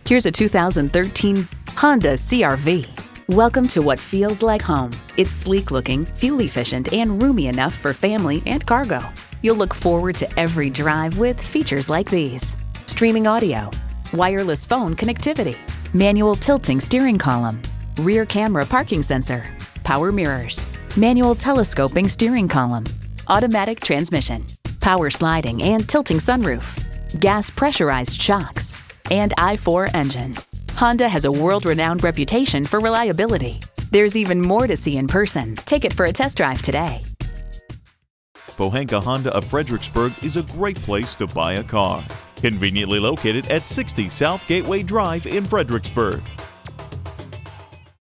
Here's a 2013 Honda CR-V. Welcome to what feels like home. It's sleek-looking, fuel-efficient, and roomy enough for family and cargo. You'll look forward to every drive with features like these: streaming audio, wireless phone connectivity, manual tilting steering column, rear camera parking sensor, power mirrors, manual telescoping steering column, automatic transmission, power sliding and tilting sunroof, gas pressurized shocks, and i4 engine. Honda has a world-renowned reputation for reliability. There's even more to see in person. Take it for a test drive today. Pohanka Honda of Fredericksburg is a great place to buy a car. Conveniently located at 60 South Gateway Drive in Fredericksburg.